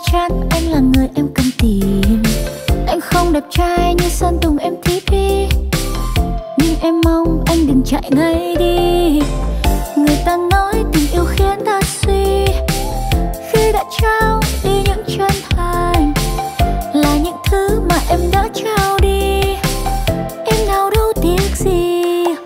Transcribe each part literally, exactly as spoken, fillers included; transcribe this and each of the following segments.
chắn anh là người em cần tìm. Anh không đẹp trai như Sơn Tùng em thích đi, nhưng em mong anh đừng chạy ngay đi. Người ta nói tình yêu khiến ta suy, khi đã trao đi những chân thành là những thứ mà em đã trao đi, em nào đâu tiếc gì.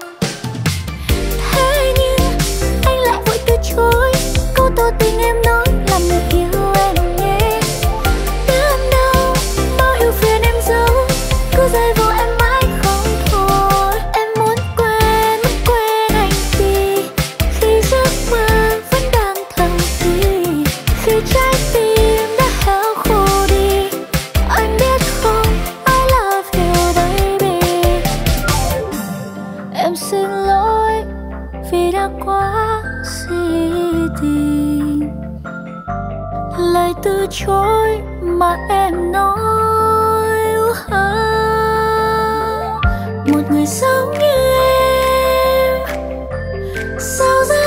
Thế nhưng anh lại vội từ chối câu tỏ tình em nói là người yêu em nhé. Đến đâu bao yêu phiền em giấu, cứ dây vô em mãi không thôi. Em muốn quên, muốn quên anh đi, khi giấc mơ vẫn đang thầm thì, khi trái tim đã héo khô đi. Anh biết không, I love you baby. Em xin lỗi vì đã quá si tình, lời từ chối mà em nói. Một người giống như em sao ra